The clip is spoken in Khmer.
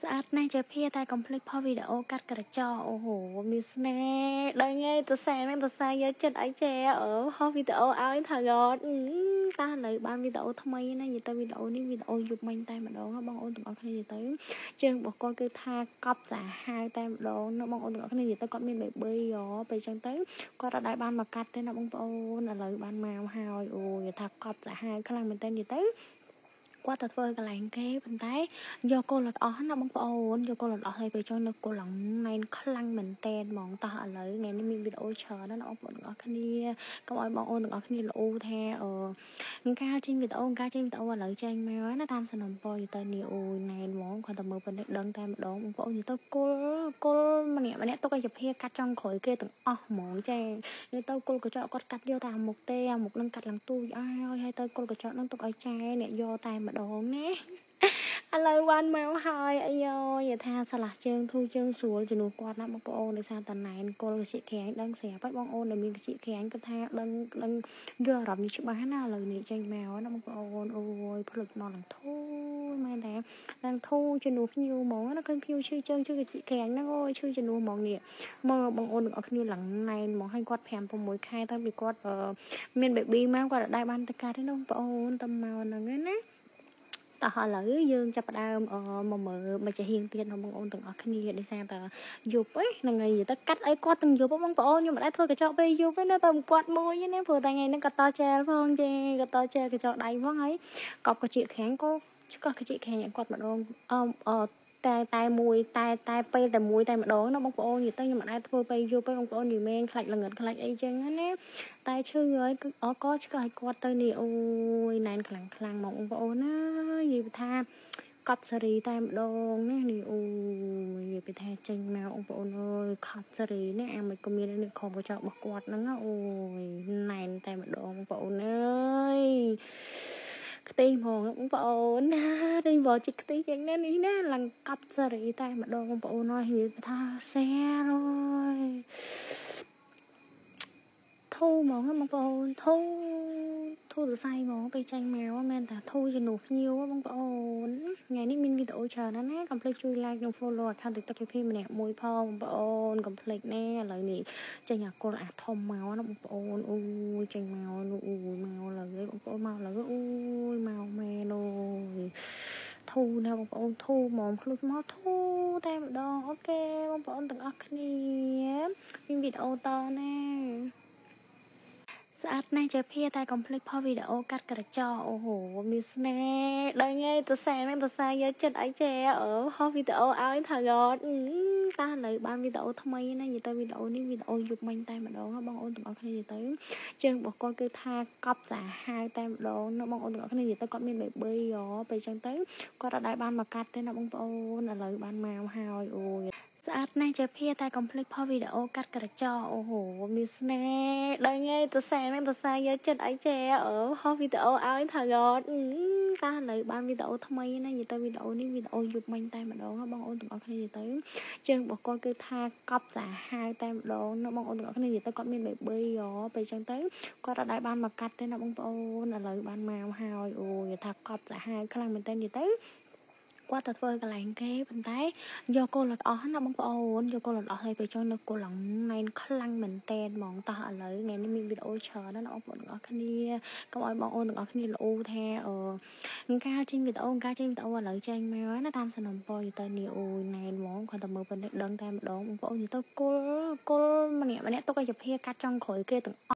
ស្អាតណាស់ជាភាតែកុំភ្លេចផុសវីដេអូកាត់ក្រចកអូហូមានស្នេហ៍ដល់ថ្ងៃទៅសានឹងទៅសាយកចិត្តអីចេហោះវីដេអូឲ្យថយតតាឥឡូវបានវីដេអូថ្មីណានិយាយទៅវីដេអូនេះវីដេអូយប់មិញតែម្ដងបងអូនទាំងអស់គ្នានិយាយទៅជើងរបស់គាត់គឺថាកប់សាហាវតែម្ដងណាបងអូនទាំងអស់គ្នានិយាយទៅគាត់មានបេប៊ីពេលចឹងទៅគាត់អត់ដែរបានមកកាត់ទេណាបងប្អូនឥឡូវបានមកហើយអូយថាកប់សាហាវខ្លាំងមែនតើនិយាយទៅគាត់ទៅធ្វើកន្លែងគេប៉ុន្តែយកគោលអត់អស់ណាបងប្អូនយកគោលអត់អស់ហើយពេលចុះនៅគោលឡើងណែនខ្លាំងមែនតែនហ្មងតោះឥឡូវថ្ងៃនេះមានវីដេអូច្រើនណាបងប្អូនទាំងអស់គ្នាកុំឲ្យបងប្អូនទាំងអស់គ្នាល្អូថាការចេញវីដេអូឥឡូវចេញមកណាតាមសំណពរយទៅនេះអូយណែនហ្មងគាត់ទៅមើលប៉ុណ្ណេះដឹងតែម្ដងបងប្អូនយទៅគល់ម្នាក់ទុកឲ្យជាភាកាត់ចង់ក្រោយគេទាំងអស់ហ្មងចាយទៅគល់កញ្ចក់គាត់កាត់យកតែអាមុខទេអាមុខនឹងកាត់ឡើងទូចហើយទៅគល់កញ្ចក់នឹងទុកឲ្យចែអ្នកយកតែម្ដងណាឥឡូវបានមកហើយអាយយថាឆ្លាស់ជើងធូរជើងស្រួលជំនួសគាត់ណាបងប្អូនដោយសារតណែនគល់កជាក្រាញដឹងស្រាប់ហើយបងអូនដែលមានកជាក្រាញគាត់ថាដឹងយកអារម្មណ៍នេះច្បាស់ណាឥឡូវនេះចេញមកណាបងប្អូនអូយផ្លឹកមកឡើងធូរមែនតែឡើងធូរជំនួសភ្ញៀវហ្មងណាឃើញភ្ញៀវឈឺជើងឈឺកជាក្រាញហ្នឹងអូយឈឺជំនួសហ្មងនេះមើលបងអូនទាំងអស់គ្នាឡើងណែនហ្មងឲ្យគាត់5 6 ខែតាំងពីគាត់មានបេប៊ីមកគាត់អត់ដែរបានទៅកាត់ទេណាបងប្អូនទៅមកហ្នឹងណាតោះឥឡូវយើងចាប់ផ្ដើមមកមើលមកចាហៀងទៀតបងប្អូនទាំងអស់គ្នាដោយសារតែយប់ហ្នឹងហើយទៅកាត់ឲ្យគាត់ទាំងយប់បងប្អូនខ្ញុំមិនដែរធ្វើកញ្ចក់ពេលយប់ទេណាទៅគាត់មួយណាព្រោះតែថ្ងៃហ្នឹងគាត់តចែលផងចេគាត់តចែលកញ្ចក់ដៃផងហើយកប់កជាខាងក៏ឆ្កោះកជាខាងគាត់ម្ដងតែមួយតែពេលតែមួយតែម្ដងណាបងប្អូននិយាយទៅខ្ញុំមិនដែរធ្វើពេលយប់ទេបងប្អូននិយាយមែនខ្លាច់ល្ងិតខ្លាច់អីចឹងណាតែឈឺហើយក៏ឆ្កោះឲ្យគាត់ទៅនេះអូយណែនខ្លាំងមកបងប្អូនណានិយាយថាកប់សេរីតែម្ដងណានេះអូយនិយាយថាចេញមកបងប្អូនអើយខប់សេរីណាអាមិនក៏មាននេះខំកញ្ចក់របស់គាត់ហ្នឹងអូយណែនតែម្ដងបងប្អូនអើយខ្ទិះហ្មងបងប្អូនណាដូចមកជីខ្ទិះយ៉ាងណានេះណាឡើងកប់សេរីតែម្ដងបងប្អូនអើយនិយាយថាសែអើយធូរហ្មងបងប្អូនធូរសរសៃហ្មងពេលចាញ់មកមែនតាធូរជំនួសភ្ញៀវបងប្អូនថ្ងៃនេះមានវីដេអូច្រើនណាកុំភ្លេចជួយ like និង follow account TikTok ពីម្នាក់មួយផងបងប្អូនកុំភ្លេចណាឥឡូវនេះចេញអាគល់អាធំមកណាបងប្អូនអូយចេញមកនោះអូយមកលើបងប្អូនមកលើអូយមកមែនអូយធូរណាបងប្អូនធូរហ្មងខ្លួនមកធូរតែម្ដងអូខេបងប្អូនទាំងអស់គ្នាមានវីដេអូតណាស្អាតណាស់ជាភាតែកុំភ្លេចផុសវីដេអូកាត់ក្រចកអូហូមានស្នេហ៍ដល់ថ្ងៃទៅសានឹងទៅសាយកចិត្តអីចេហោះវីដេអូឲ្យថយតតាឥឡូវបានវីដេអូថ្មីណានិយាយទៅវីដេអូនេះវីដេអូយប់មិញតែម្ដងបងអូនទាំងអស់គ្នានិយាយទៅជើងរបស់គាត់គឺថាកប់សាហាវតែម្ដងណាបងអូនទាំងអស់គ្នានិយាយទៅគាត់មានបេប៊ីពេលចឹងទៅគាត់អត់ដែរបានមកកាត់ទេណាបងប្អូនឥឡូវបានមកហើយអូយស្អាតណាស់ជាភាតែកុំភ្លេចផុសវីដេអូកាត់ក្រចកអូហូមានស្នេហ៍ដល់ថ្ងៃទៅសានឹងទៅសាយកចិត្តអីចេហោះវីដេអូឲ្យថយតតាឥឡូវបានវីដេអូថ្មីណានិយាយទៅវីដេអូនេះវីដេអូយប់មិញតែម្ដងបងអូនទាំងអស់គ្នានិយាយទៅជើងរបស់គាត់គឺថាកប់សាហាវតែម្ដងណាបងអូនទាំងអស់គ្នានិយាយទៅគាត់មានបេប៊ីពេលចឹងទៅគាត់អត់ដែរបានមកកាត់ទេណាបងប្អូនឥឡូវបានមកហើយអូយថាកប់សាហាវខ្លាំងមែនតើនិយាយទៅគាត់ទៅធ្វើកន្លែងគេប៉ុន្តែយកគោលអត់អស់ណាបងប្អូនយកគោលអត់អស់ហើយពេលចុះនៅគោលឡើងណែនខ្លាំងមែនតែនហ្មងតោះឥឡូវថ្ងៃនេះមានវីដេអូច្រើនណាបងប្អូនទាំងអស់គ្នាកុំឲ្យបងប្អូនទាំងអស់គ្នាល្អូថាការចេញវីដេអូឥឡូវចេញមកណាតាមសំណពរយទៅនេះអូយណែនហ្មងគាត់ទៅមើលប៉ុណ្ណេះដឹងតែម្ដងបងប្អូនទៅគល់ម្នាក់ទុកឲ្យជាភាកាត់ចង់ក្រោយគេទាំង